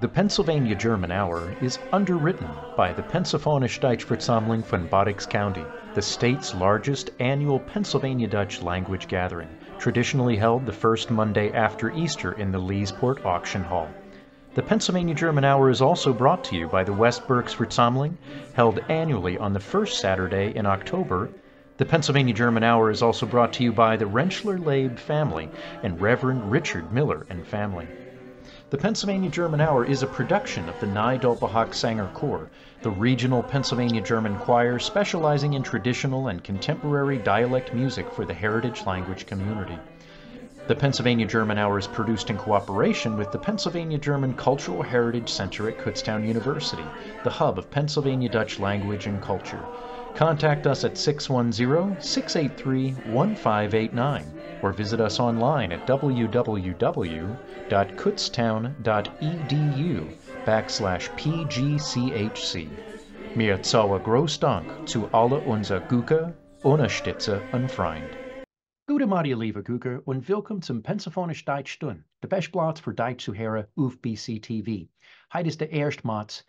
The Pennsylvania German Hour is underwritten by the Pennsylvanische Deutschversammlung von Berks County, the state's largest annual Pennsylvania Dutch language gathering, traditionally held the first Monday after Easter in the Leesport Auction Hall. The Pennsylvania German Hour is also brought to you by the West Berks Versammlung, held annually on the first Saturday in October. The Pennsylvania German Hour is also brought to you by the Rentschler-Leib family and Reverend Richard Miller and family. The Pennsylvania German Hour is a production of the Nye-Doppelhock Sanger Chor, the regional Pennsylvania German choir specializing in traditional and contemporary dialect music for the heritage language community. The Pennsylvania German Hour is produced in cooperation with the Pennsylvania German Cultural Heritage Center at Kutztown University, the hub of Pennsylvania Dutch language and culture. Contact us at 610-683-1589 or visit us online at www.kutztown.edu/PGCHC. Mir zauer groß Dank zu alle unser Gucker, Unterstützer und Freund. Gute Morgen, lieve Gucker, und willkommen zum Pennsylvanisch Deutsch Stund, der beste Platz für Deutsch zu hören auf BCTV. Heute ist der 1. März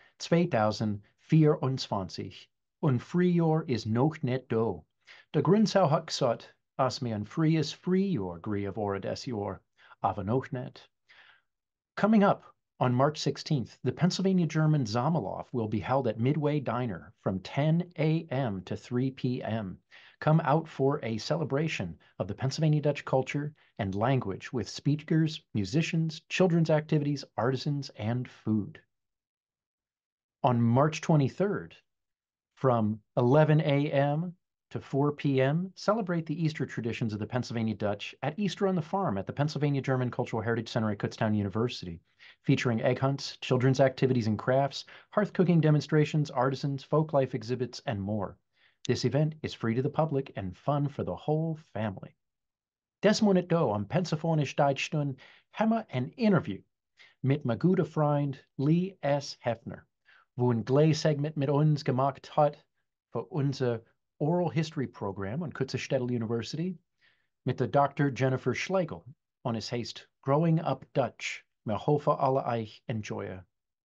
2024 und Frühjahr ist noch nicht da. Der Grundsau hat gesagt, dass wir ein freies Frühjahr grieve vor des Jahr, aber noch nicht. Coming up on March 16th, the Pennsylvania German Sommerlauf will be held at Midway Diner from 10 a.m. to 3 p.m. Come out for a celebration of the Pennsylvania Dutch culture and language with speakers, musicians, children's activities, artisans, and food. On March 23rd, from 11 a.m. to 4 p.m., celebrate the Easter traditions of the Pennsylvania Dutch at Easter on the Farm at the Pennsylvania German Cultural Heritage Center at Kutztown University, featuring egg hunts, children's activities and crafts, hearth cooking demonstrations, artisans, folk life exhibits, and more. This event is free to the public and fun for the whole family. Des Monat do am Pennsylvanisch Deutsch Stund haben ein Interview mit mein guter Freund Lee S. Heffner, wo ein Gleissegment mit uns gemacht hat für unser Oral History Program on Kutztown University mit der Dr. Jennifer Schlegel und es heißt Growing Up Dutch. Wir hoffen alle euch enjoyen.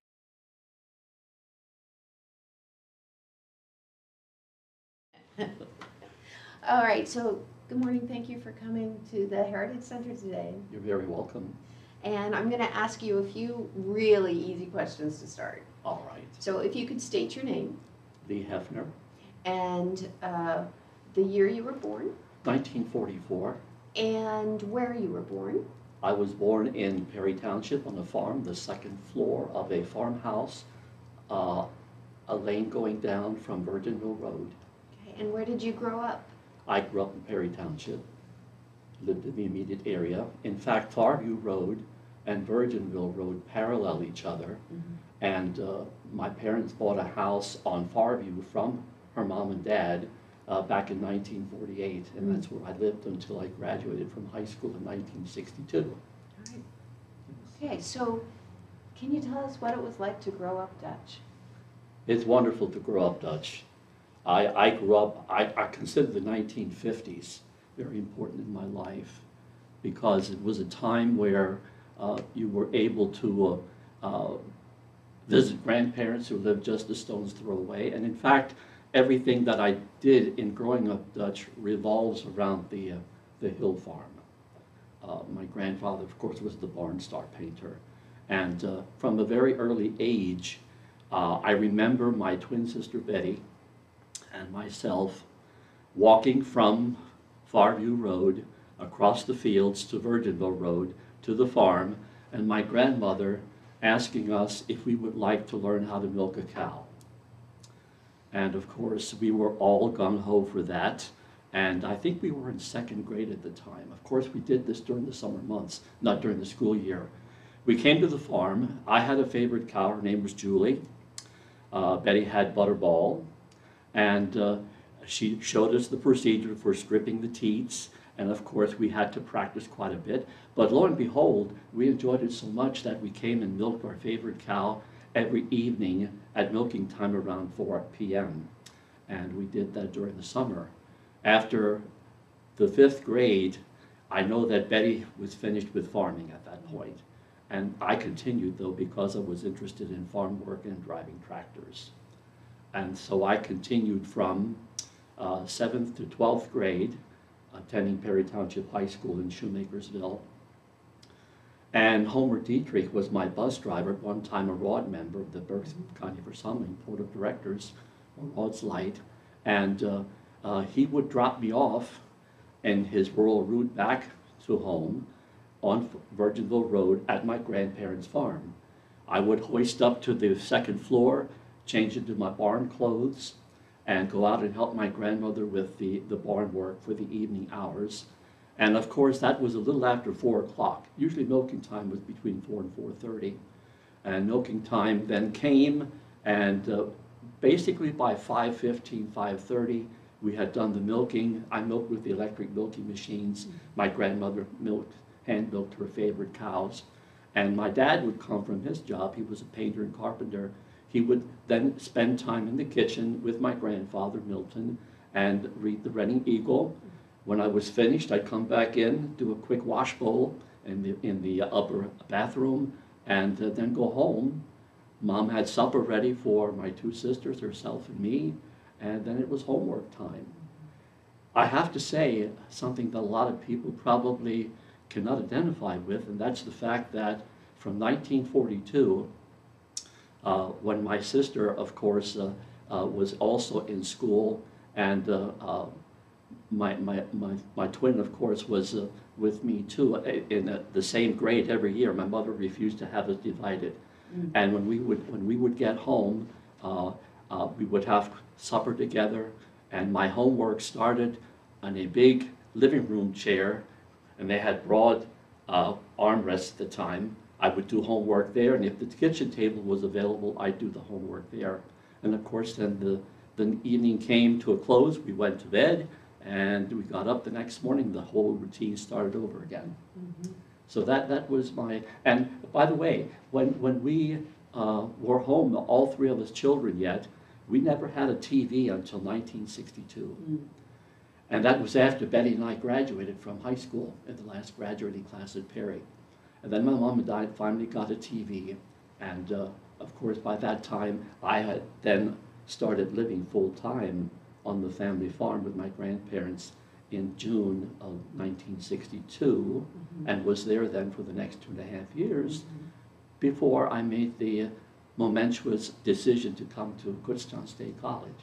All right, so good morning. Thank you for coming to the Heritage Center today. You're very welcome. And I'm going to ask you a few really easy questions to start. All right. So if you could state your name. Lee Heffner. And the year you were born. 1944. And where you were born. I was born in Perry Township on a farm, the second floor of a farmhouse, a lane going down from Virginville Road. Okay, and where did you grow up? I grew up in Perry Township, lived in the immediate area. In fact, Farview Road and Virginville Road parallel each other. Mm-hmm. And my parents bought a house on Farview from her mom and dad back in 1948, and that's where I lived until I graduated from high school in 1962. All right. Okay, so can you tell us what it was like to grow up Dutch? It's wonderful to grow up Dutch. I grew up, I consider the 1950s very important in my life because it was a time where you were able to visit grandparents who lived just a stone's throw away, and in fact, everything that I did in growing up Dutch revolves around the Hill Farm. My grandfather, of course, was the Barn Star painter. And from a very early age, I remember my twin sister Betty and myself walking from Farview Road across the fields to Virginville Road to the farm, and my grandmother asking us if we would like to learn how to milk a cow. And of course, we were all gung-ho for that. And I think we were in second grade at the time. Of course, we did this during the summer months, not during the school year. We came to the farm. I had a favorite cow. Her name was Julie. Betty had Butterball. And she showed us the procedure for stripping the teats. And of course, we had to practice quite a bit. But lo and behold, we enjoyed it so much that we came and milked our favorite cow every evening at milking time around 4 p.m. And we did that during the summer. After the 5th grade, I know that Betty was finished with farming at that point. And I continued, though, because I was interested in farm work and driving tractors. And so I continued from 7th to 12th grade, attending Perry Township High School in Shoemakersville. And Homer Dietrich was my bus driver, at one time a ROD member of the Berks County Versammlung Board of Directors, or ROD's Light. And he would drop me off in his rural route back to home on Virginville Road at my grandparents' farm. I would hoist up to the second floor, change into my barn clothes, and go out and help my grandmother with the barn work for the evening hours. And of course, that was a little after 4 o'clock. Usually milking time was between 4 and 4:30. And milking time then came, and basically by 5:15, 5:30, we had done the milking. I milked with the electric milking machines. My grandmother hand milked her favorite cows. And my dad would come from his job. He was a painter and carpenter. He would then spend time in the kitchen with my grandfather, Milton, and read the Reading Eagle. When I was finished, I'd come back in, do a quick wash bowl in the upper bathroom, and then go home. Mom had supper ready for my 2 sisters, herself and me, and then it was homework time. I have to say something that a lot of people probably cannot identify with, and that's the fact that from 1942, when my sister, of course, was also in school, and my twin, of course, was with me too in the same grade every year. My mother refused to have us divided. And when we would get home, we would have supper together, and my homework started on a big living room chair, and they had broad armrests at the time. I would do homework there, and if the kitchen table was available, I'd do the homework there. And of course, then the evening came to a close. We went to bed, and we got up the next morning. The whole routine started over again. So that was my. And by the way, when we were home, all 3 of us children yet, we never had a TV until 1962. And that was after Betty and I graduated from high school in the last graduating class at Perry. And then my mom and dad finally got a TV. And of course, by that time, I had then started living full-time on the family farm with my grandparents in June of 1962, and was there then for the next 2.5 years before I made the momentous decision to come to Kutztown State College.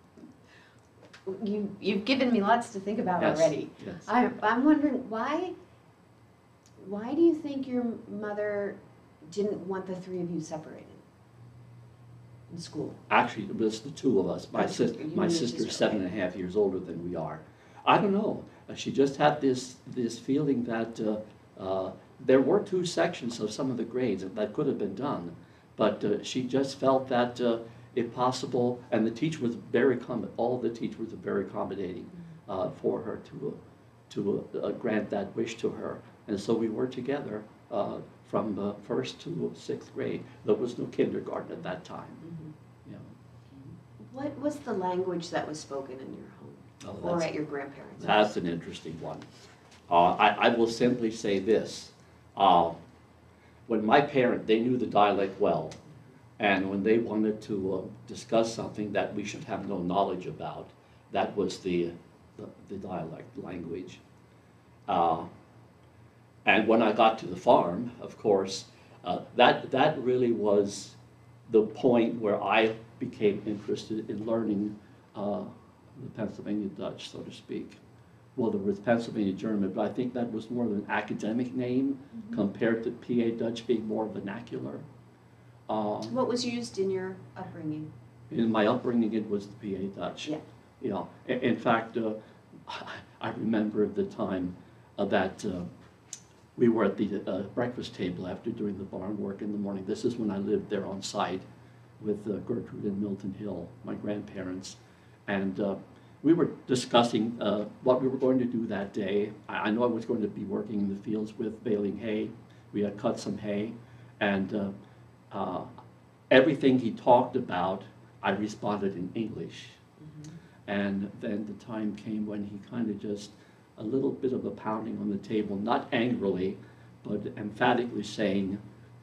You've given me lots to think about already. Yes. I'm wondering why do you think your mother didn't want the 3 of you separated in school? Actually, it was the 2 of us. My sister's 7.5 years older than we are. I don't know. She just had this feeling that there were 2 sections of some of the grades that could have been done, but she just felt that if possible, and the teacher was all the teachers were very accommodating for her to grant that wish to her. And so we were together from 1st to 6th grade. There was no kindergarten at that time. Yeah. What was the language that was spoken in your home or at your grandparents' house? That's an interesting one. I will simply say this. When my parents, they knew the dialect well, and when they wanted to discuss something that we should have no knowledge about, that was the dialect language. And when I got to the farm, of course, that really was the point where I became interested in learning the Pennsylvania Dutch, so to speak. Well, there was Pennsylvania German, but I think that was more of an academic name compared to PA Dutch being more vernacular. What was used in your upbringing? In my upbringing, it was the PA Dutch. Yeah. Yeah. In fact, I remember at the time that we were at the breakfast table after doing the barn work in the morning. This is when I lived there on site with Gertrude and Milton Hill, my grandparents. And we were discussing what we were going to do that day. I know I was going to be working in the fields with baling hay. We had cut some hay. And everything he talked about, I responded in English. And then the time came when he kind of just, a little bit of a pounding on the table, not angrily, but emphatically saying,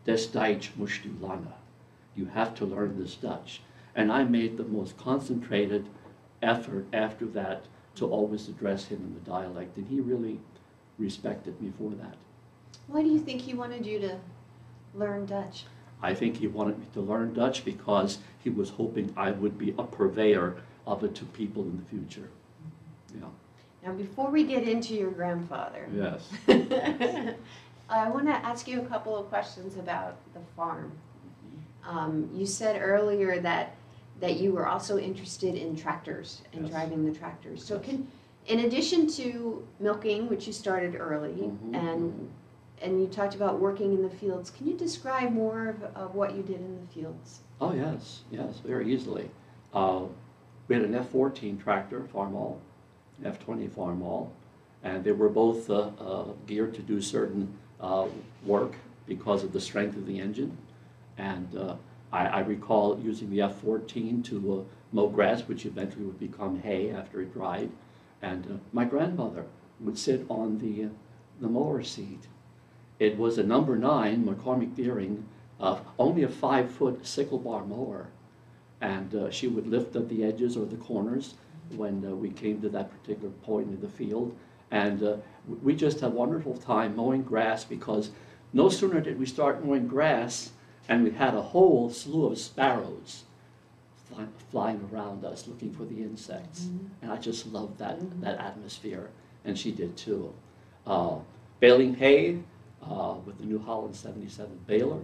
Des Duits moest u lernen. You have to learn this Dutch. And I made the most concentrated effort after that to always address him in the dialect, and he really respected me for that. Why do you think he wanted you to learn Dutch? I think he wanted me to learn Dutch because he was hoping I would be a purveyor of it to people in the future. Yeah. Now, before we get into your grandfather, Yes. I want to ask you a couple of questions about the farm. You said earlier that you were also interested in tractors and Yes. driving the tractors. So Yes. in addition to milking, which you started early, and you talked about working in the fields, can you describe more of what you did in the fields? Oh, yes, yes, very easily. We had an F-14 tractor, Farmall, F-20 Farmall, and they were both geared to do certain work because of the strength of the engine. And I recall using the F-14 to mow grass, which eventually would become hay after it dried. And my grandmother would sit on the mower seat. It was a number 9 McCormick Deering, only a 5-foot sickle bar mower. And she would lift up the edges or the corners when we came to that particular point in the field. And we just had a wonderful time mowing grass, because no sooner did we start mowing grass and we had a whole slew of sparrows flying around us looking for the insects. And I just loved that atmosphere, and she did too. Baling hay with the New Holland 77 baler.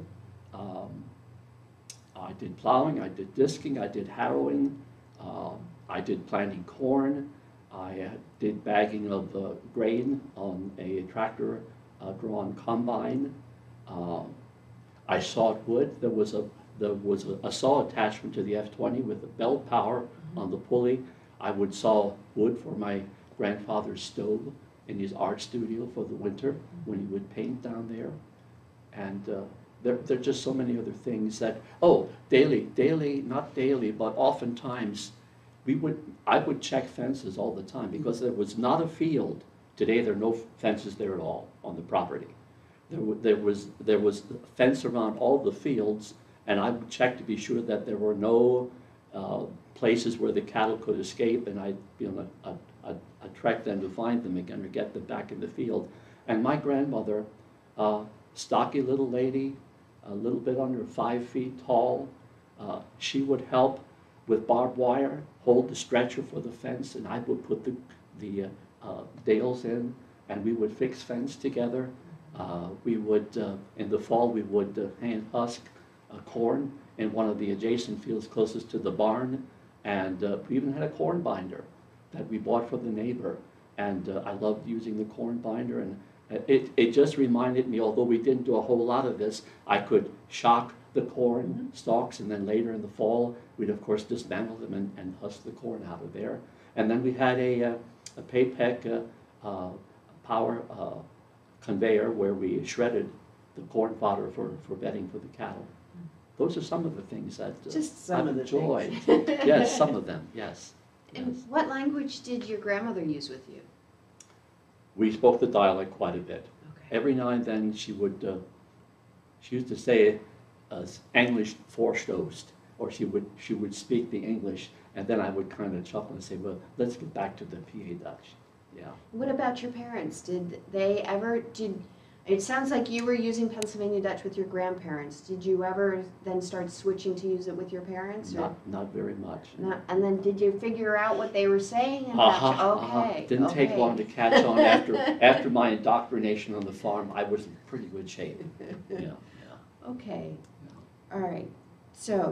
I did plowing, I did disking, I did harrowing, I did planting corn, I did bagging of grain on a tractor drawn combine. I sawed wood. There was a saw attachment to the F-20 with a belt power on the pulley. I would saw wood for my grandfather's stove in his art studio for the winter when he would paint down there. And there are just so many other things that, daily, not daily, but oftentimes, I would check fences all the time, because there was not a field. Today there are no fences there at all on the property. There was a fence around all the fields, and I would check to be sure that there were no places where the cattle could escape, and I'd be on a trek then to find them again or get them back in the field. And my grandmother, stocky little lady, a little bit under 5 feet tall, she would help with barbed wire, hold the stretcher for the fence, and I would put the dales in, and we would fix fence together. We would, in the fall, we would hand husk corn in one of the adjacent fields closest to the barn, and we even had a corn binder that we bought for the neighbor, and I loved using the corn binder, and it just reminded me, although we didn't do a whole lot of this, I could shock the corn stalks, and then later in the fall, we'd of course dismantle them and husk the corn out of there. And then we had a Paypec power conveyor where we shredded the corn fodder for bedding for the cattle. Those are some of the things that I've enjoyed. Yes, some of them, yes. And what language did your grandmother use with you? We spoke the dialect quite a bit. Okay. Every now and then she used to say English Vorstost, or she would speak the English, and then I would kind of chuckle and say, well, let's get back to the PA Dutch. Yeah. What about your parents? Did they ever, it sounds like you were using Pennsylvania Dutch with your grandparents. Did you ever then start switching to use it with your parents? Or? Not very much. Not, and then did you figure out what they were saying? And okay. Didn't take long to catch on. After my indoctrination on the farm, I was in pretty good shape. Yeah. Okay. All right. So,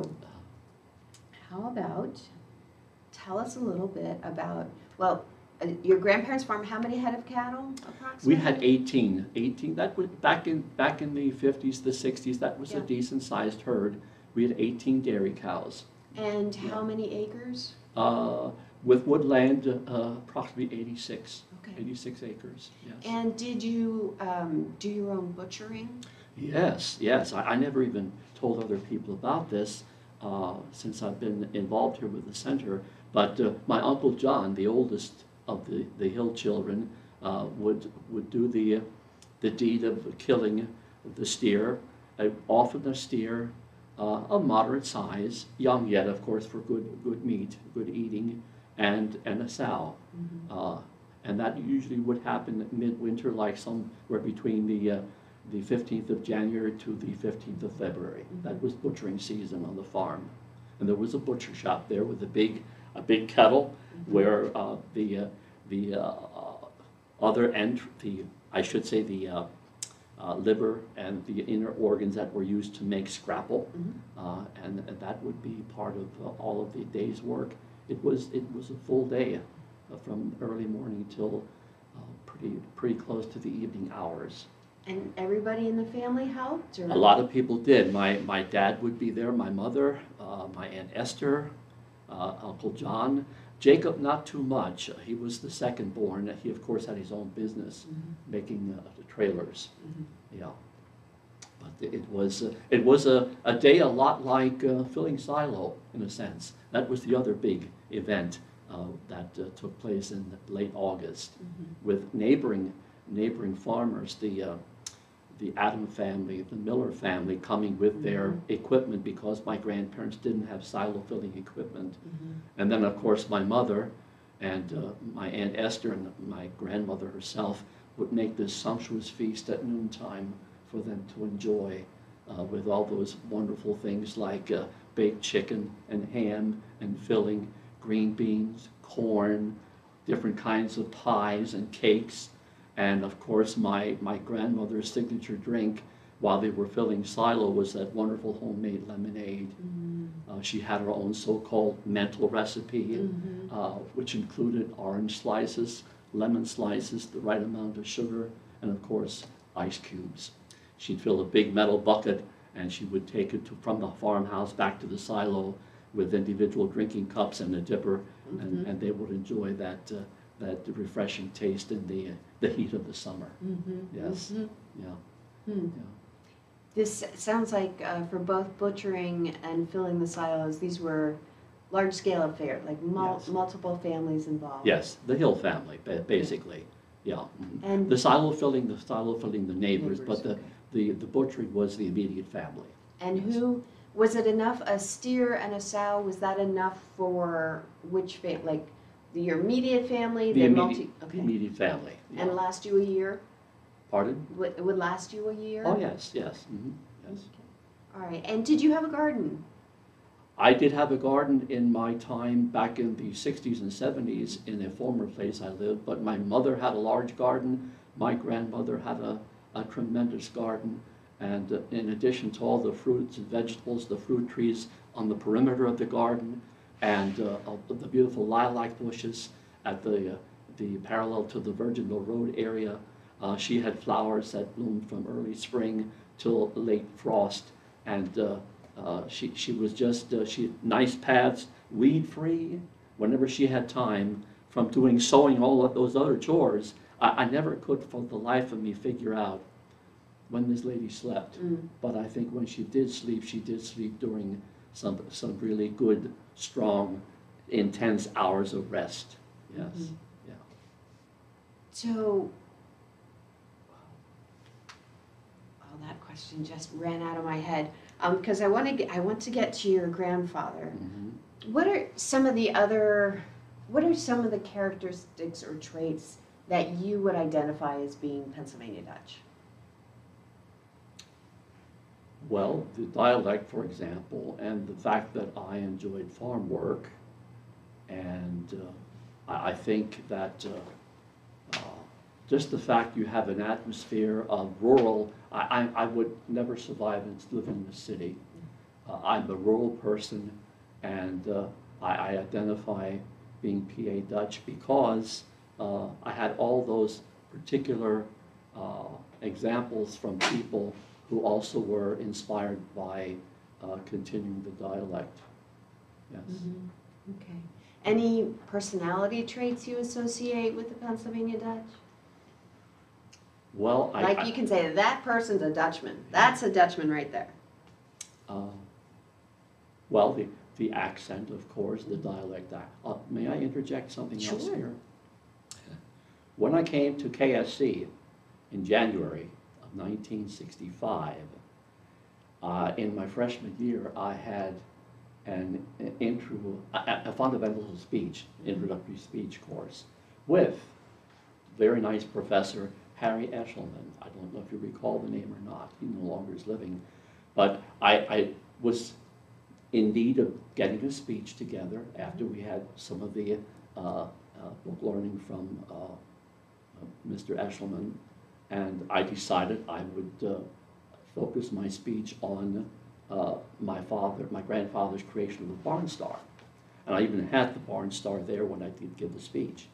how about tell us a little bit about, well, your grandparents' farm, how many head of cattle approximately? We had 18. That was back in the 50s, the 60s. That was a decent sized herd. We had 18 dairy cows. And how many acres? With woodland, approximately 86. Okay. 86 acres. Yes. And did you do your own butchering? Yes. I never even told other people about this since I've been involved here with the center. But my Uncle John, the oldest of the Hill children, would do the deed of killing the steer, often a steer, of moderate size, young yet, of course, for good meat, good eating, and a sow. And that usually would happen midwinter, like somewhere between the 15th of January to the 15th of February. That was butchering season on the farm. And there was a butcher shop there with a big kettle where the other end, I should say the liver and the inner organs that were used to make scrapple, and that would be part of all of the day's work. It was a full day from early morning till pretty close to the evening hours. And everybody in the family helped? Or? A lot of people did. My dad would be there, my mother, my Aunt Esther, Uncle John. Jacob, not too much. He was the second born. He, of course, had his own business making the trailers. Yeah. But it was a day a lot like filling silo, in a sense. That was the other big event that took place in late August with neighboring farmers, the Adam family, the Miller family, coming with their equipment because my grandparents didn't have silo filling equipment. And then, of course, my mother and my Aunt Esther and my grandmother herself would make this sumptuous feast at noontime for them to enjoy with all those wonderful things like baked chicken and ham and filling, green beans, corn, different kinds of pies and cakes. And of course, my grandmother's signature drink while they were filling silo was that wonderful homemade lemonade. She had her own so-called mental recipe, which included orange slices, lemon slices, the right amount of sugar, and of course, ice cubes. She'd fill a big metal bucket and she would take it from the farmhouse back to the silo with individual drinking cups and a dipper, and they would enjoy that refreshing taste in the heat of the summer. Yes. Yeah. Yeah. This sounds like for both butchering and filling the silos, these were large-scale affairs, like Yes. multiple families involved. Yes, the Hill family, basically. Yeah. And The silo filling the neighbors, but okay. the butchering was the immediate family. And Yes. who, was it enough, a steer and a sow, was that enough for which family, like your immediate family? The Okay. immediate family. Yeah. And last you a year? Pardon? It would last you a year? Oh, yes. Yes. All right, and did you have a garden? I did have a garden in my time back in the 60s and 70s in a former place I lived, but my mother had a large garden. My grandmother had a tremendous garden. And in addition to all the fruits and vegetables, the fruit trees on the perimeter of the garden, and the beautiful lilac bushes at the parallel to the Virginville Road area, she had flowers that bloomed from early spring till late frost. And she was just, nice paths, weed-free, whenever she had time from doing sewing, all of those other chores. I never could for the life of me figure out when this lady slept. But I think when she did sleep during some really good, strong, intense hours of rest. Yes, yeah. So, that question just ran out of my head. Because I want to get to your grandfather. What are some of the characteristics or traits that you would identify as being Pennsylvania Dutch? Well, the dialect, for example, and the fact that I enjoyed farm work, and I think that just the fact you have an atmosphere of rural, I would never survive and live in the city. I'm a rural person, and I identify being PA Dutch because I had all those particular examples from people who also were inspired by continuing the dialect. Yes. Okay. Any personality traits you associate with the Pennsylvania Dutch? Well, you can say that person's a Dutchman. That's a Dutchman right there. Well, the accent, of course, the dialect. May I interject something else Sure. here? When I came to KSC in January of 1965, In my freshman year, I had a fundamental speech, introductory speech course with very nice professor, Harry Eshelman. I don't know if you recall the name or not. He no longer is living. But I was in need of getting a speech together after we had some of the book learning from Mr. Eshelman. And I decided I would focus my speech on my grandfather's creation of the Barn Star. And I even had the Barn Star there when I did give the speech.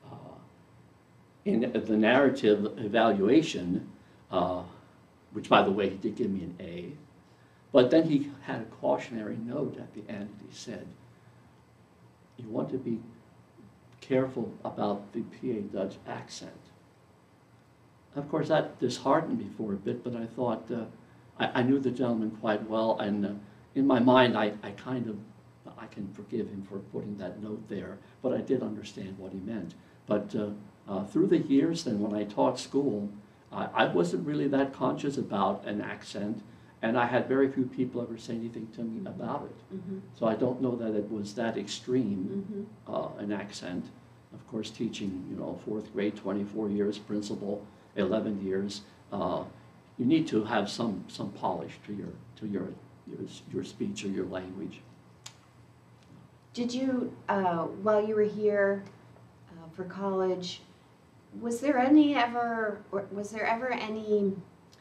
In the narrative evaluation, which by the way, he did give me an A, but then he had a cautionary note at the end. He said, you want to be careful about the PA Dutch accent. Of course, that disheartened me for a bit, but I thought, I knew the gentleman quite well, and in my mind, I can forgive him for putting that note there, but I did understand what he meant. But through the years, then when I taught school, I wasn't really that conscious about an accent, and I had very few people ever say anything to me about it. Mm-hmm. So I don't know that it was that extreme, an accent. Of course, teaching, 4th grade, 24 years, principal, 11 years, you need to have some polish to your speech or your language. Did you, while you were here for college, was there ever any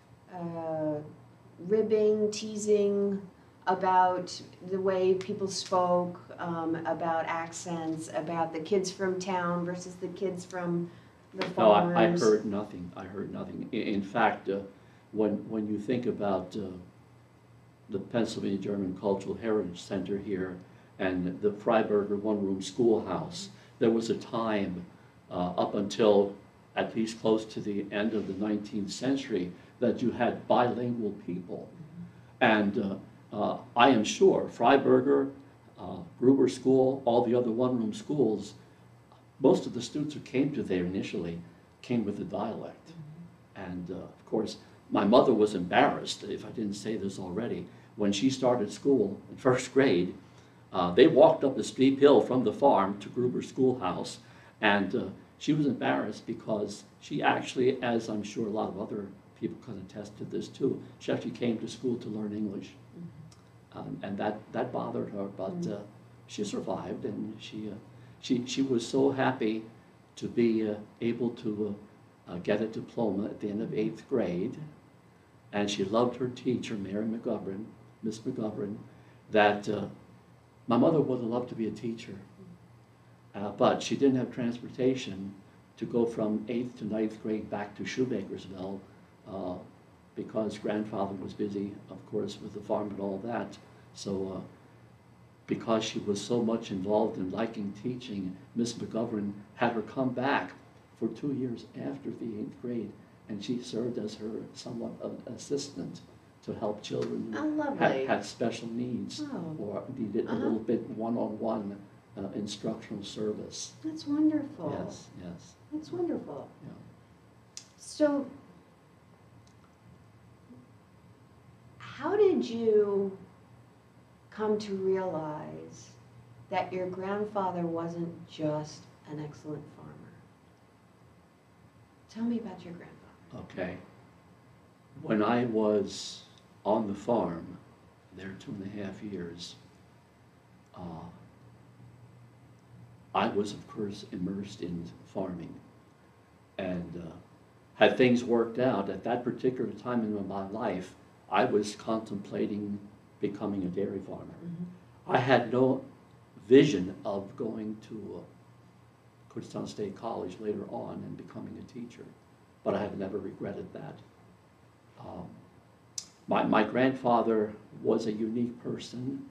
ribbing, teasing about the way people spoke, about accents, about the kids from town versus the kids from the farms? No, I heard nothing. I heard nothing. In fact, when you think about the Pennsylvania German Cultural Heritage Center here and the Freiberger one-room schoolhouse, there was a time up until at least close to the end of the 19th century that you had bilingual people. And I am sure Freiberger, Gruber School, all the other one-room schools, most of the students who came to there initially came with a dialect. And of course, my mother was embarrassed, if I didn't say this already, when she started school in 1st grade, they walked up the steep hill from the farm to Gruber Schoolhouse, and she was embarrassed because she actually, as I'm sure a lot of other people can attest to this too, she actually came to school to learn English. And that bothered her, but she survived, and she was so happy to be able to get a diploma at the end of 8th grade, and she loved her teacher, Mary McGovern, Miss McGovern, that my mother would have loved to be a teacher, but she didn't have transportation to go from 8th to 9th grade back to Shoemakersville because grandfather was busy, of course, with the farm and all that. So because she was so much involved in liking teaching, Miss McGovern had her come back for 2 years after the 8th grade, and she served as her somewhat of an assistant to help children who had special needs or needed a little bit one-on-one instructional service. That's wonderful. Yes, yes. That's wonderful. Yeah. So, how did you come to realize that your grandfather wasn't just an excellent farmer? Tell me about your grandfather. Okay. When I was on the farm, there 2.5 years, I was, of course, immersed in farming. And had things worked out at that particular time in my life, I was contemplating becoming a dairy farmer. I had no vision of going to Kutztown State College later on and becoming a teacher, but I have never regretted that. My grandfather was a unique person.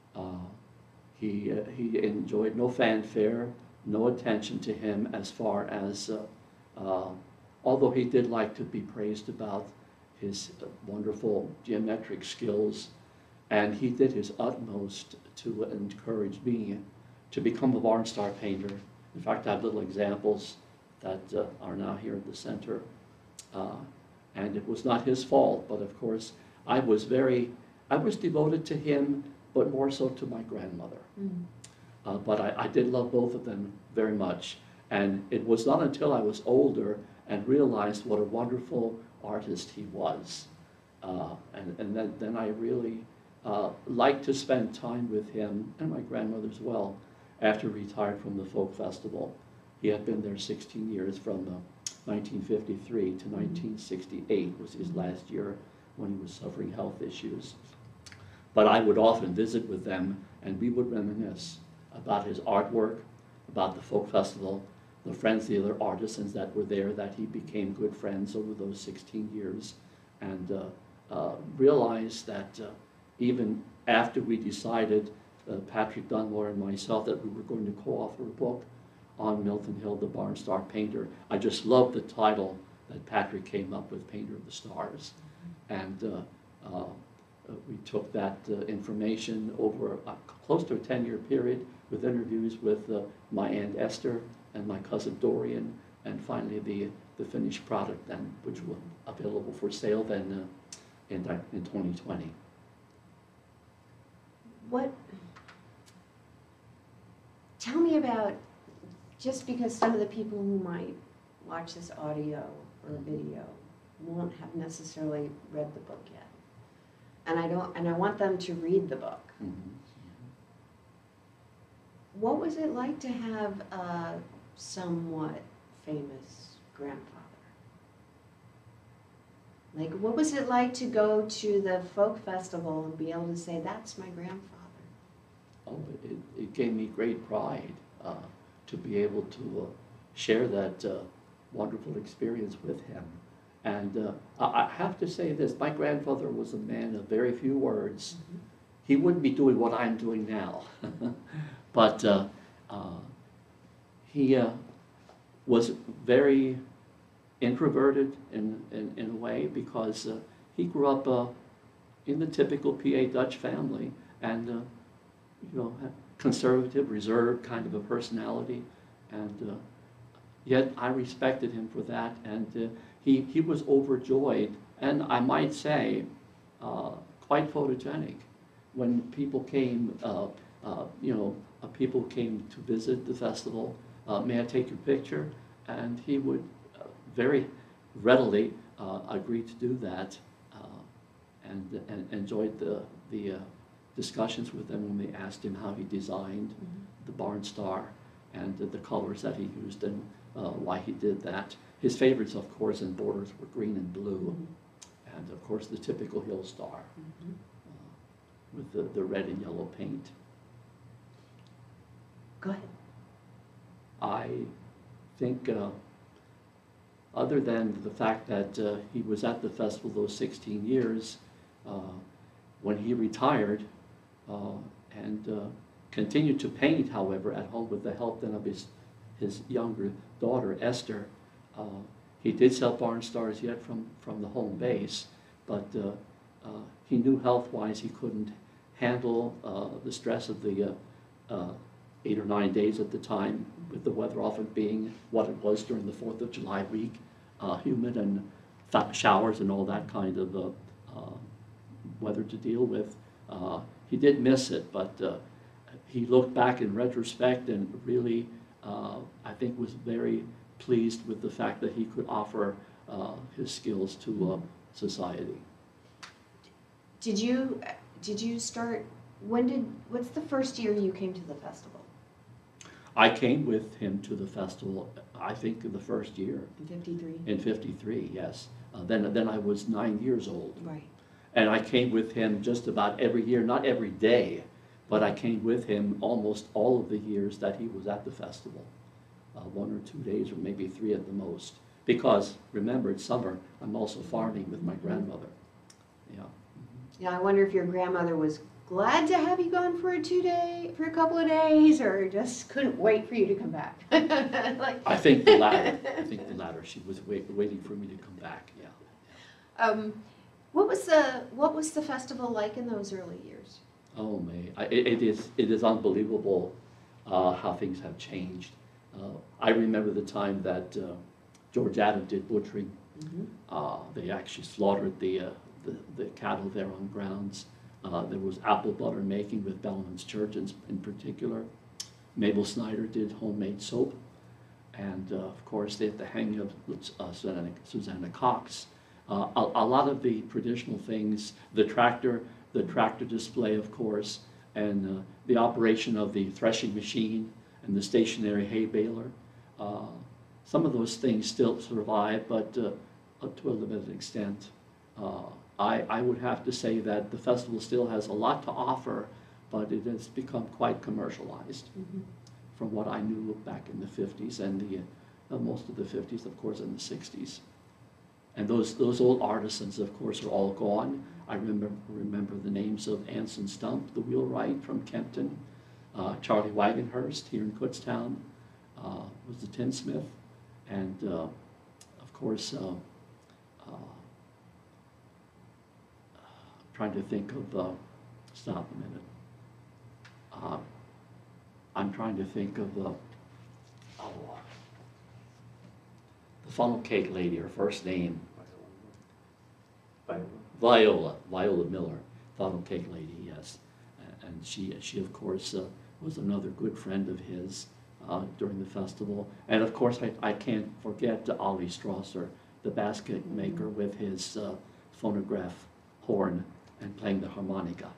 He enjoyed no fanfare, no attention to him as far as, although he did like to be praised about his wonderful geometric skills, and he did his utmost to encourage me to become a barn star painter. In fact, I have little examples that are now here at the center. And it was not his fault, but of course, I was devoted to him, but more so to my grandmother. But I did love both of them very much. And it was not until I was older and realized what a wonderful artist he was. And then I really liked to spend time with him, and my grandmother as well, after he retired from the folk festival. He had been there 16 years, from 1953 to 1968 was his last year when he was suffering health issues. But I would often visit with them, and we would reminisce about his artwork, about the folk festival, the friends, the other artisans that were there, that he became good friends over those 16 years, and realized that even after we decided, Patrick Donmoyer and myself, that we were going to co-author a book on Milton Hill, the Barn Star painter. I just loved the title that Patrick came up with, Painter of the Stars. And we took that information over close to a 10-year period with interviews with my Aunt Esther and my cousin Dorian, and finally the finished product then, which was available for sale then in 2020. Tell me about, just because some of the people who might watch this audio or video won't have necessarily read the book yet. And I want them to read the book. What was it like to have a somewhat famous grandfather? Like, what was it like to go to the folk festival and be able to say, that's my grandfather? Oh, it gave me great pride to be able to share that wonderful experience with him. And I have to say this, my grandfather was a man of very few words. He wouldn't be doing what I'm doing now. But he was very introverted in a way, because he grew up in the typical PA Dutch family, and you know, conservative, reserved kind of a personality, and yet I respected him for that, and he was overjoyed, and I might say quite photogenic when people came. You know, people came to visit the festival. May I take your picture? And he would very readily agree to do that, and enjoyed the discussions with them when they asked him how he designed the Barn Star and the colors that he used and why he did that. His favorites, of course, in borders were green and blue, and of course the typical Hill Star with the red and yellow paint. Go ahead. I think, other than the fact that he was at the festival those 16 years, when he retired and continued to paint, however, at home with the help then of his younger daughter, Esther. He did sell Barn Stars yet from the home base, but he knew health-wise he couldn't handle the stress of the 8 or 9 days at the time, with the weather often being what it was during the 4th of July week, humid and showers and all that kind of weather to deal with. He did miss it, but he looked back in retrospect and really, I think, was very pleased with the fact that he could offer his skills to society. Did you start, what's the first year you came to the festival? I came with him to the festival, I think, in the first year. In 53? In 53, yes. Then I was 9 years old. Right. And I came with him just about every year, not every day, but I came with him almost all of the years that he was at the festival. 1 or 2 days, or maybe 3 at the most. Because, remember, it's summer, I'm also farming with my grandmother. Yeah. Yeah, I wonder if your grandmother was glad to have you gone for a couple of days, or just couldn't wait for you to come back. Like, I think the latter. I think the latter. She was waiting for me to come back. Yeah. What was the festival like in those early years? Oh, May, it is unbelievable how things have changed. I remember the time that George Adams did butchering. They actually slaughtered the the cattle there on grounds. There was apple butter making with Bellman's Church in particular. Mabel Snyder did homemade soap. And of course, they had the hanging of Susanna Cox. A lot of the traditional things, the tractor display, of course, and the operation of the threshing machine and the stationary hay baler. Some of those things still survive, but to a limited extent. I would have to say that the festival still has a lot to offer, but it has become quite commercialized from what I knew back in the 50s and most of the 50s, of course, and the 60s. And those old artisans, of course, are all gone. I remember the names of Anson Stump, the wheelwright from Kempton, Charlie Wagonhurst here in Kutztown was the tinsmith, and of course, trying to think of, stop a minute. I'm trying to think of the funnel cake lady, her first name. Viola Miller, funnel cake lady, yes. And she of course, was another good friend of his during the festival. And of course, I can't forget Ollie Strasser, the basket maker with his phonograph horn and playing the harmonica.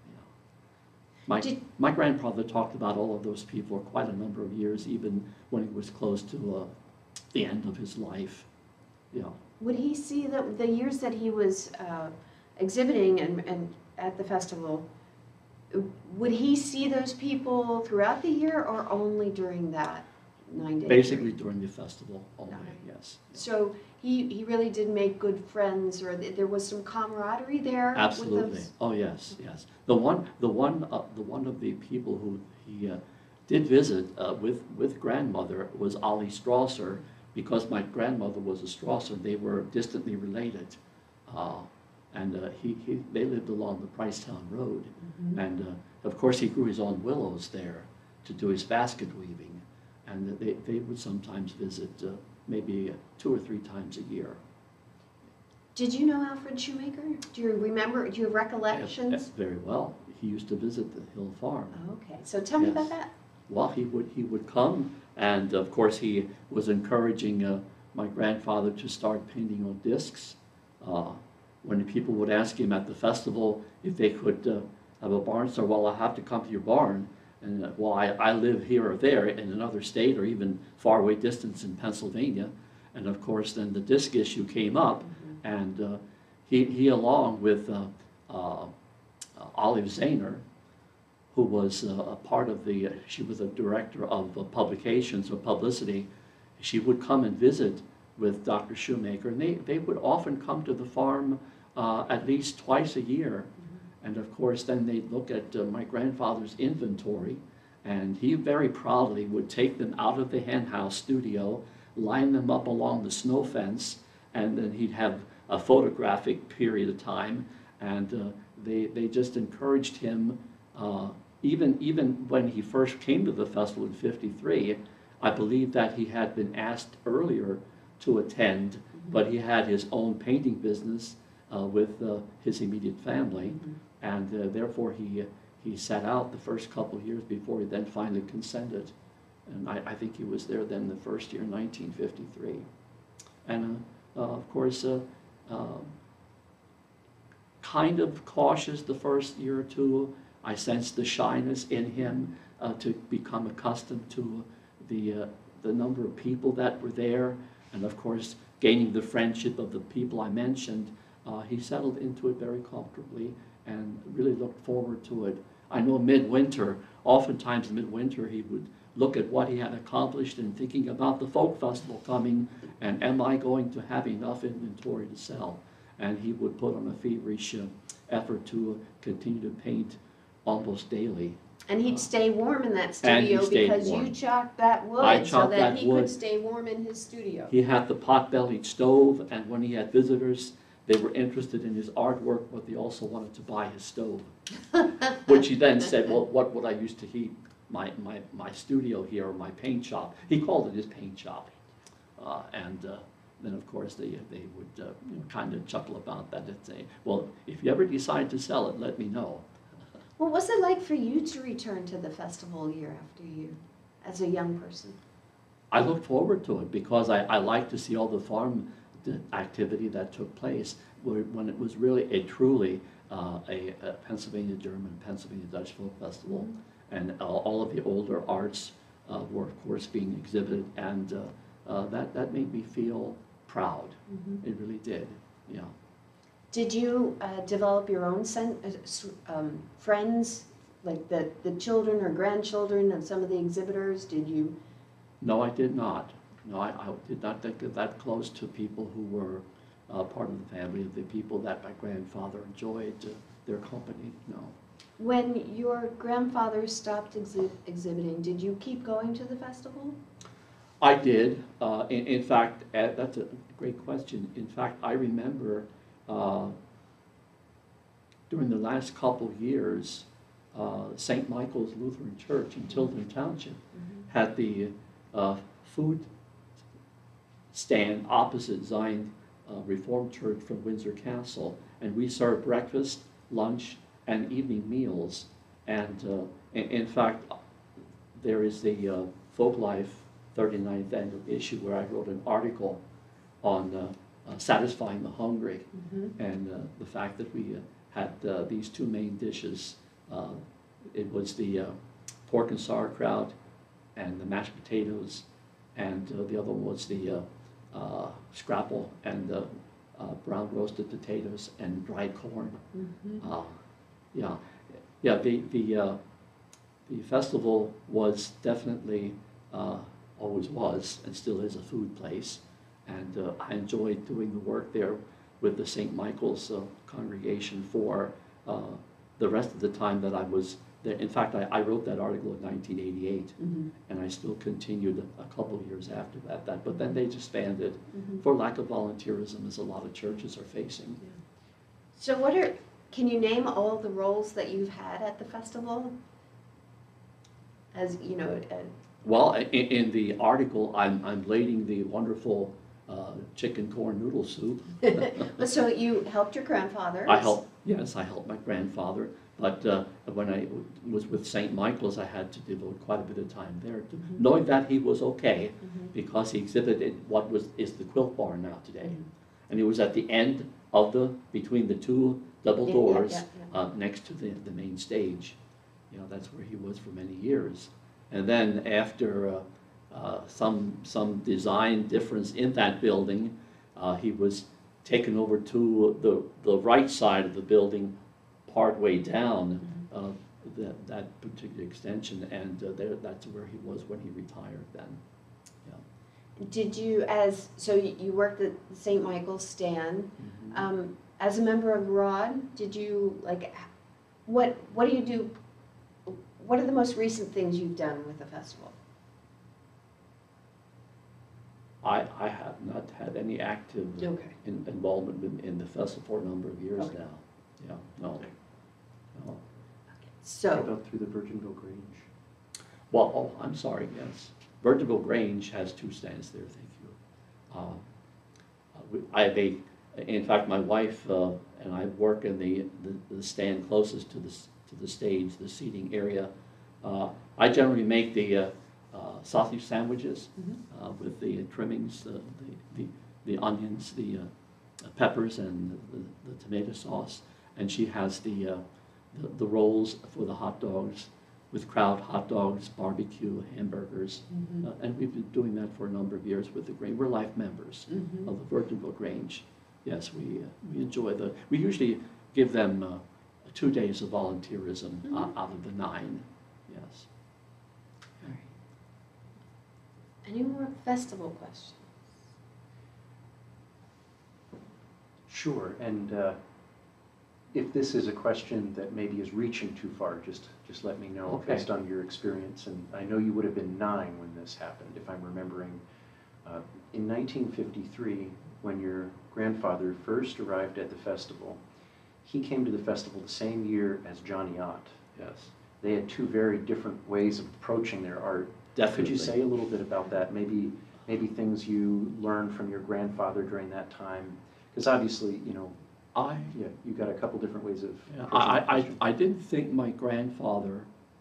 My grandfather talked about all of those people for quite a number of years, even when he was close to the end of his life. Would he see the years that he was exhibiting and at the festival, would he see those people throughout the year or only during that 9-day Basically period? during the festival only, yes. So he really did make good friends, or there was some camaraderie there? Absolutely. With those? Oh yes, yes. The one of the people who he did visit with grandmother was Ollie Strasser, because my grandmother was a Strasser. They were distantly related, and they lived along the Pricetown Road, and of course he grew his own willows there to do his basket weaving, and they would sometimes visit maybe 2 or 3 times a year. Did you know Alfred Shoemaker? Do you remember? Do you have recollections? Very well. He used to visit the Hill Farm. Okay, so tell me about that. Well, he would come, and of course he was encouraging my grandfather to start painting on discs. When people would ask him at the festival if they could have a barn store, well, I have to come to your barn, and well, I live here or there in another state or even far away distance in Pennsylvania, and of course then the disc issue came up, and he along with Olive Zahner, who was a part of she was a director of publications or publicity. She would come and visit with Dr. Shoemaker, and they would often come to the farm at least twice a year. And of course, then they'd look at my grandfather's inventory, and he very proudly would take them out of the hen house studio, line them up along the snow fence, and then he'd have a photographic period of time, and they just encouraged him. Even when he first came to the festival in '53, I believe that he had been asked earlier to attend, but he had his own painting business with his immediate family, and therefore he sat out the first couple of years before he then finally consented. And I think he was there then the first year, 1953. And of course, kind of cautious the first year or two. I sensed the shyness in him to become accustomed to the number of people that were there, and of course gaining the friendship of the people I mentioned. He settled into it very comfortably and really looked forward to it. I know oftentimes midwinter, he would look at what he had accomplished and thinking about the folk festival coming, and am I going to have enough inventory to sell? And he would put on a feverish effort to continue to paint almost daily. And he'd stay warm in that studio because you chopped that wood so that he could stay warm in his studio. He had the pot-bellied stove, and when he had visitors, they were interested in his artwork, but they also wanted to buy his stove. Which he then said, well, what would I use to heat my studio here, or my paint shop? He called it his paint shop. And then of course they would you know, kind of chuckle about that and say, well, if you ever decide to sell it, let me know. What was it like for you to return to the festival year after year as a young person? I look forward to it because I like to see all the farm activity that took place when it was really a truly a Pennsylvania German, Pennsylvania Dutch Folk Festival. And all of the older arts were of course being exhibited, and that made me feel proud. It really did, yeah. Did you develop your own friends, like the children or grandchildren of some of the exhibitors? Did you? No, I did not. No, I did not get that close to people who were part of the family, of the people that my grandfather enjoyed their company, no. When your grandfather stopped exhibiting, did you keep going to the festival? I did. In fact, that's a great question. In fact, I remember during the last couple years, St. Michael's Lutheran Church in Tilden Township had the food stand opposite Zion Reformed Church from Windsor Castle, and we served breakfast, lunch, and evening meals. And in fact, there is the Folk Life 39th annual issue where I wrote an article on satisfying the hungry, and the fact that we had these two main dishes. It was the pork and sauerkraut and the mashed potatoes, and the other one was the scrapple and the brown roasted potatoes and dried corn. Yeah, yeah. The festival was definitely always was and still is a food place, and I enjoyed doing the work there with the St. Michael's congregation for the rest of the time that I was there. In fact, I wrote that article in 1988, and I still continued a couple of years after that. But then they disbanded for lack of volunteerism, as a lot of churches are facing. Yeah. So can you name all the roles that you've had at the festival? As you know, well, in the article, I'm lading the wonderful chicken corn noodle soup. So you helped your grandfather? Yes, I helped my grandfather. But when I was with St. Michael's, I had to devote quite a bit of time there, knowing that he was okay, because he exhibited what is the quilt barn now today, and he was at the end of between the two double doors next to the main stage. You know, that's where he was for many years. And then after some design difference in that building, he was taken over to the right side of the building, part way down that particular extension, and that's where he was when he retired then. Yeah. Did you, so you worked at St. Michael's stand, as a member of ROD, did you, like, what do you do, what are the most recent things you've done with the festival? I have not had any active involvement in the festival for a number of years now. Yeah, no. No. So, what about through the Virginville Grange? Well, I'm sorry, yes. Virginville Grange has two stands there, thank you. I have in fact, my wife and I work in the stand closest to the stage, the seating area. I generally make the sausage sandwiches with the trimmings, the onions, the peppers, and the tomato sauce, and she has the rolls for the hot dogs, with crowd hot dogs, barbecue, hamburgers, and we've been doing that for a number of years with the Grange. We're life members of the Virginville Grange. Yes, we enjoy we usually give them 2 days of volunteerism out of the 9. Yes. All right. Any more festival questions? Sure, and if this is a question that maybe is reaching too far, just let me know based on your experience. And I know you would have been 9 when this happened, if I'm remembering. In 1953, when your grandfather first arrived at the festival, he came to the festival the same year as Johnny Ott. Yes. They had 2 very different ways of approaching their art. Definitely. Could you say a little bit about that? Maybe maybe things you learned from your grandfather during that time? Because obviously, you know, yeah, you got a couple different ways of Yeah, approaching the question. I didn't think my grandfather,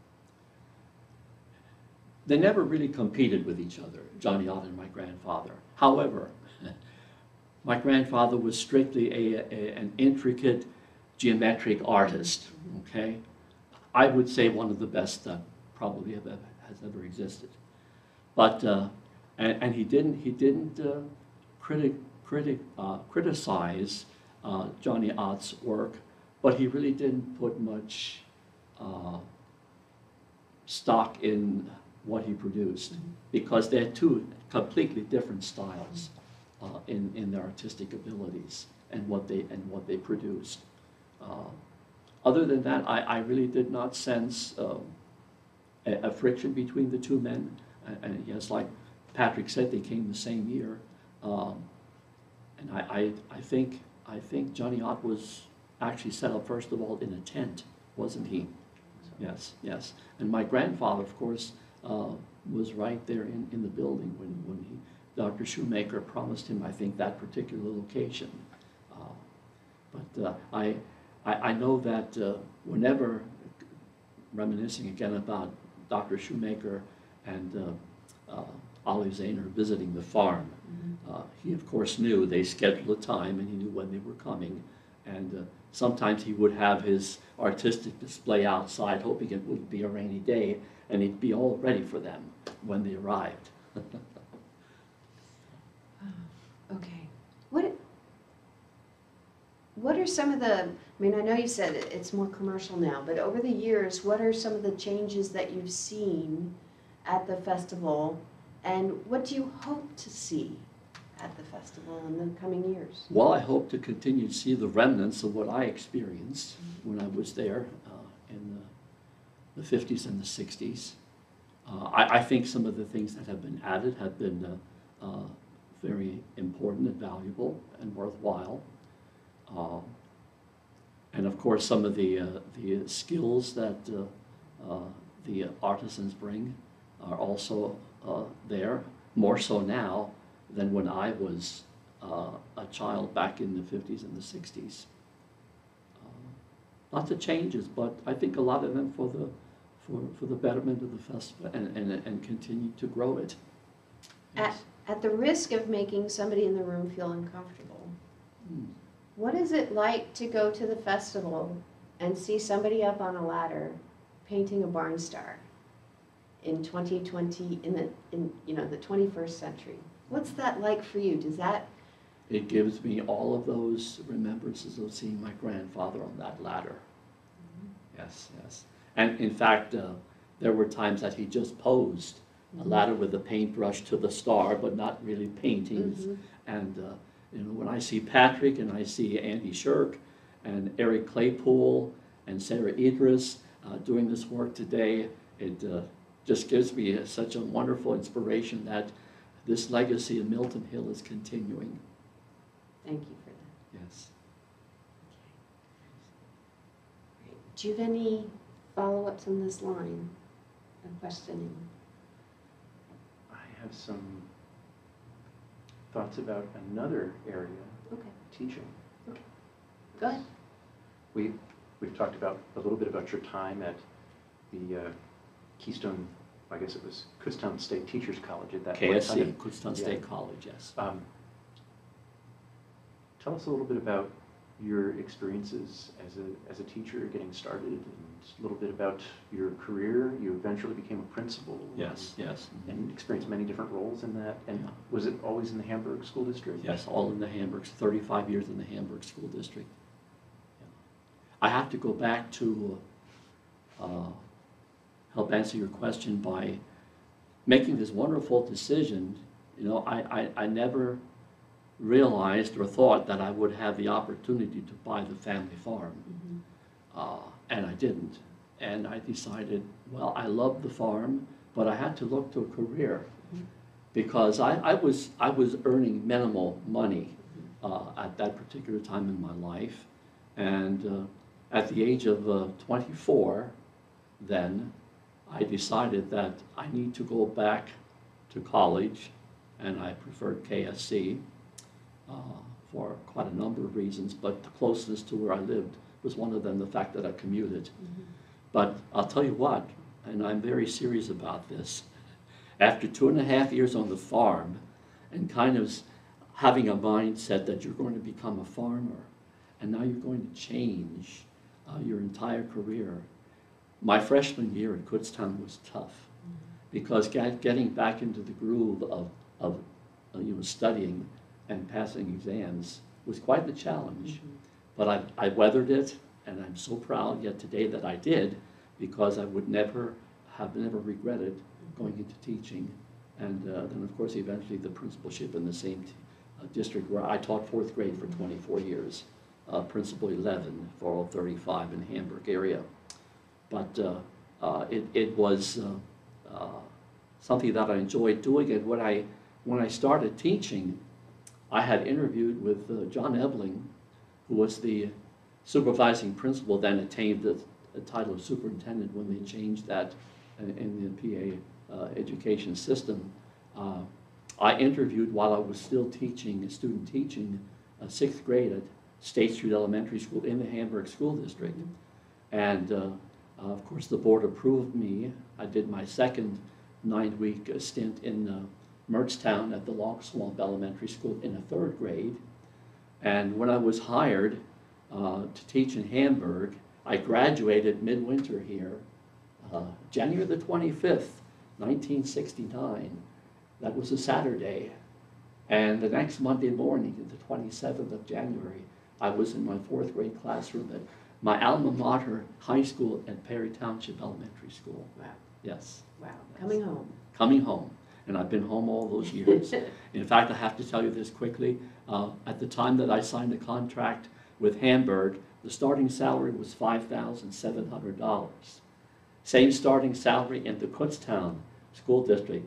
they never really competed with each other, Johnny Ott and my grandfather. However, my grandfather was strictly an intricate geometric artist, okay? I would say one of the best that probably has ever existed. But, and he didn't criticize Johnny Ott's work, but he really didn't put much stock in what he produced, because they're two completely different styles in their artistic abilities and what they produced. Other than that, I really did not sense a friction between the two men. And yes, like Patrick said, they came the same year. And I think Johnny Ott was actually set up, first of all, in a tent, wasn't he? Yes, yes. And my grandfather, of course, was right there in the building when Dr. Shoemaker promised him, I think, that particular location. But I know that whenever reminiscing again about Dr. Shoemaker and Olive Zahner visiting the farm, he of course knew they scheduled a time and he knew when they were coming. And sometimes he would have his artistic display outside, hoping it wouldn't be a rainy day, and he'd be all ready for them when they arrived. Okay. What are some of the, I mean, I know you said it's more commercial now, but over the years, what are some of the changes that you've seen at the festival, and what do you hope to see at the festival in the coming years? Well, I hope to continue to see the remnants of what I experienced when I was there in the 50s and the 60s. I think some of the things that have been added have been very important and valuable and worthwhile. And of course, some of the skills that the artisans bring are also there, more so now than when I was a child back in the 50s and the 60s. Lots of changes, but I think a lot of them for the betterment of the festival and continue to grow it. Yes. At the risk of making somebody in the room feel uncomfortable, what is it like to go to the festival and see somebody up on a ladder painting a barn star in 2020, in you know, the 21st century? What's that like for you? Does that? It gives me all of those remembrances of seeing my grandfather on that ladder. Yes, yes. And in fact, there were times that he just posed a ladder with a paintbrush to the star, but not really painting. And you know, when I see Patrick and I see Andy Shirk and Eric Claypool and Sarah Idris doing this work today, it just gives me such a wonderful inspiration that this legacy of Milton Hill is continuing. Thank you for that. Yes. Okay. Great. Do you have any follow-ups on this line of questioning? I have some thoughts about another area, Okay. teaching. Okay. Go ahead. We've talked about a little bit about your time at the Keystone, I guess it was Kutztown State Teachers College at that point. KSC, Kutztown State College, yes. Tell us a little bit about your experiences as a teacher getting started, and a little bit about your career. You eventually became a principal. Yes, yes. And experienced many different roles in that. And was it always in the Hamburg School District? Yes, all in the Hamburg, 35 years in the Hamburg School District. Yeah. I have to go back to help answer your question by making this wonderful decision. You know, I never realized or thought that I would have the opportunity to buy the family farm. And I didn't. And I decided, well, I love the farm, but I had to look to a career because I was earning minimal money at that particular time in my life. And at the age of 24, then, I decided that I need to go back to college and I preferred KSC for quite a number of reasons, but the closest to where I lived was one of them, the fact that I commuted. But I'll tell you what, and I'm very serious about this, after 2.5 years on the farm and kind of having a mindset that you're going to become a farmer and now you're going to change your entire career, my freshman year at Kutztown was tough because getting back into the groove of studying and passing exams was quite the challenge. But I weathered it, and I'm so proud yet today that I did, because I would never regretted going into teaching. And then, of course, eventually the principalship in the same district where I taught 4th grade for 24 years, principal 11 for all 35 in Hamburg area. But it was something that I enjoyed doing. And when I started teaching, I had interviewed with John Ebling, who was the supervising principal, then attained the title of superintendent when they changed that in the PA education system. I interviewed while I was still teaching, student teaching, 6th grade at State Street Elementary School in the Hamburg School District. And of course the board approved me. I did my second 9-week stint in Mertztown at the Log Swamp Elementary School in the 3rd grade. And when I was hired to teach in Hamburg, I graduated midwinter here, January the 25th, 1969. That was a Saturday. And the next Monday morning, the 27th of January, I was in my 4th grade classroom at my alma mater high school at Perry Township Elementary School. Wow. Yes. Wow. Coming home. Coming home. And I've been home all those years. In fact, I have to tell you this quickly. At the time that I signed a contract with Hamburg, the starting salary was $5,700. Same starting salary in the Kutztown School District.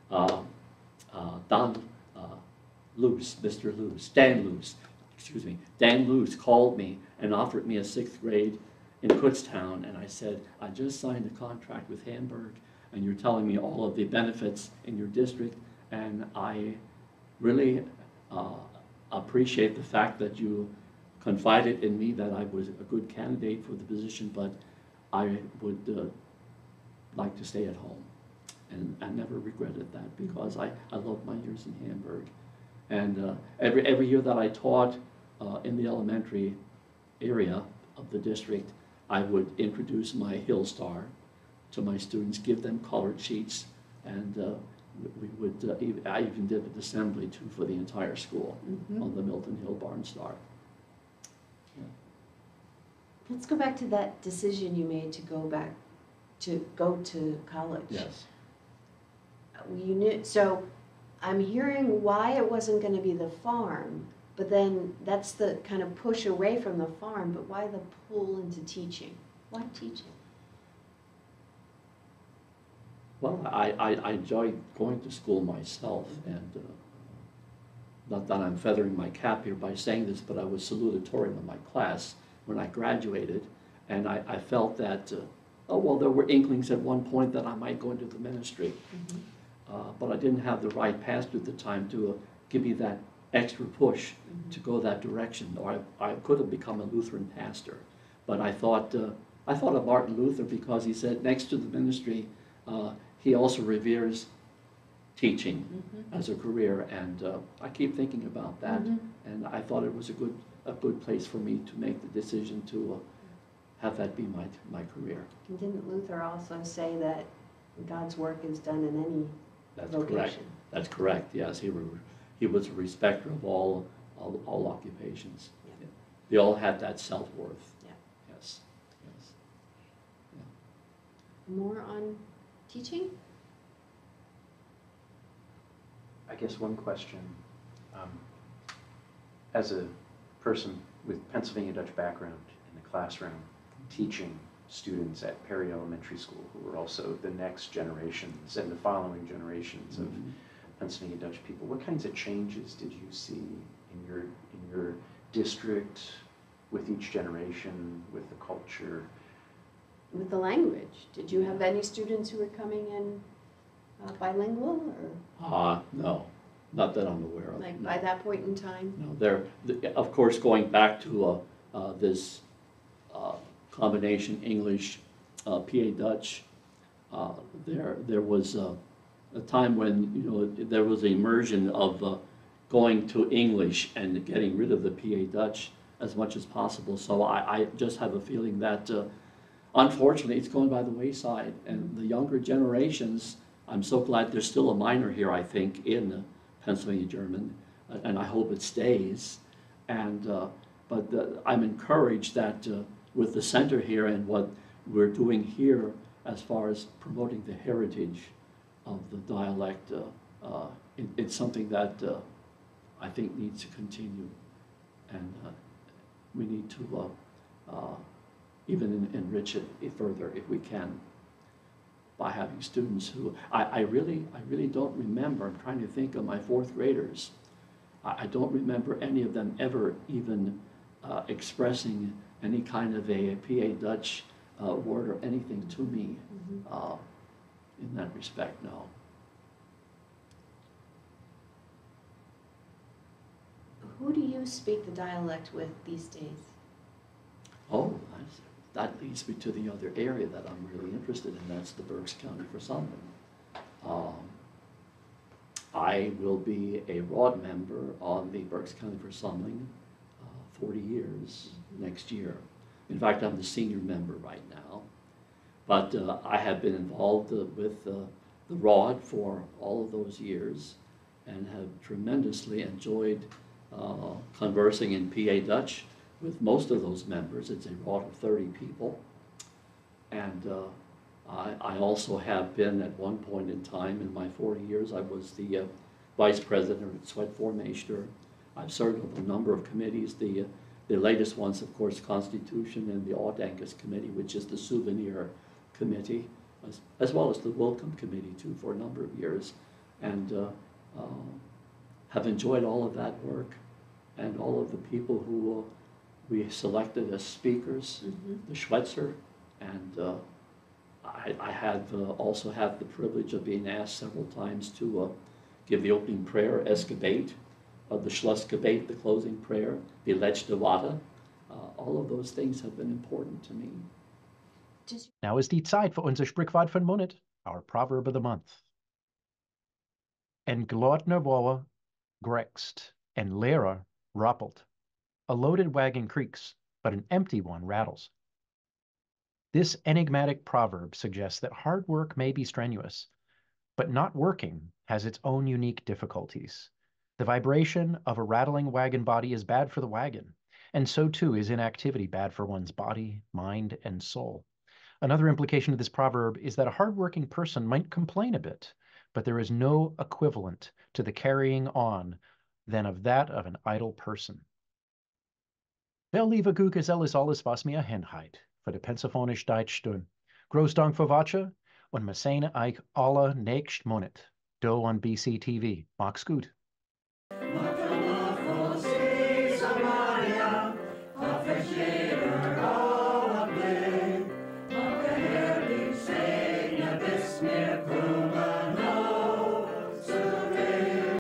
Dan Luce called me and offered me a 6th grade in Kutztown, and I said, I just signed a contract with Hamburg, and you're telling me all of the benefits in your district, and I really appreciate the fact that you confided in me that I was a good candidate for the position, but I would like to stay at home. And I never regretted that, because I loved my years in Hamburg. And every year that I taught in the elementary area of the district, I would introduce my Hill Star to my students, give them colored sheets, and we would, I even did an assembly too for the entire school on the Milton Hill Barn Star. Yeah. Let's go back to that decision you made to go to college. Yes. You knew, so I'm hearing why it wasn't going to be the farm, but then that's the kind of push away from the farm, but why the pull into teaching? Why teaching? Well, I enjoyed going to school myself, and not that I'm feathering my cap here by saying this, but I was salutatorian of my class when I graduated, and I felt that, oh, well, there were inklings at one point that I might go into the ministry, but I didn't have the right pastor at the time to give me that extra push to go that direction, or I could have become a Lutheran pastor. But I thought of Martin Luther, because he said next to the ministry, he also reveres teaching as a career, and I keep thinking about that, and I thought it was a good place for me to make the decision to have that be my career. And didn't Luther also say that God's work is done in any vocation? Correct. That's correct. Yes, he was a respecter of all occupations. Yeah. They all had that self-worth. Yeah. Yes. Yes. Yeah. More on teaching? I guess one question, as a person with Pennsylvania Dutch background in the classroom, teaching students at Perry Elementary School who were also the next generations and the following generations of Pennsylvania Dutch people, what kinds of changes did you see in your district with each generation, with the culture? With the language. Did you have any students who were coming in bilingual, or? No. Not that I'm aware of. Like no. by that point in time? No, of course, going back to this combination English, PA Dutch, there was a time when, you know, there was an immersion of going to English and getting rid of the PA Dutch as much as possible. So I just have a feeling that unfortunately it's going by the wayside, and the younger generations, I'm so glad there's still a minor here, I think, in Pennsylvania German, and I hope it stays. And but I'm encouraged that with the center here and what we're doing here as far as promoting the heritage of the dialect, it's something that I think needs to continue, and we need to even enrich it further if we can, by having students who, I really don't remember. I'm trying to think of my fourth graders. I don't remember any of them ever even expressing any kind of a PA Dutch word or anything to me in that respect, no. Who do you speak the dialect with these days? Oh, that leads me to the other area that I'm really interested in. That's the Berks County Versammlung. I will be a Rod member on the Berks County Versammlung 40 years next year. In fact, I'm the senior member right now. But I have been involved with the Rod for all of those years and have tremendously enjoyed conversing in PA Dutch with most of those members. It's a Rod of 30 people. And I also have been, at one point in time in my 40 years, I was the vice president at Sweat-Vormeester. I've served on a number of committees. The latest ones, of course, Constitution and the Audankus Committee, which is the souvenir committee, as well as the Welcome Committee, too, for a number of years. And have enjoyed all of that work and all of the people who we selected as speakers, the Schweitzer, and I have also had the privilege of being asked several times to give the opening prayer, Esgebet, the Schlussgebet, the closing prayer, the Letzte Worte. All of those things have been important to me. Now is die Zeit für unser Sprichwort von Monat, our proverb of the month. En glotner boer grekst, en lehrer rappelt. A loaded wagon creaks, but an empty one rattles. This enigmatic proverb suggests that hard work may be strenuous, but not working has its own unique difficulties. The vibration of a rattling wagon body is bad for the wagon, and so too is inactivity bad for one's body, mind, and soul. Another implication of this proverb is that a hardworking person might complain a bit, but there is no equivalent to the carrying on than of that of an idle person. Wel, lieve Google, is alles, was mir hinheit, für de Pensaphonisch Deutsch tun. Groß Dank für Watsche, und wir sehen euch alle nächst Monat, do on BCTV. Mach's gut.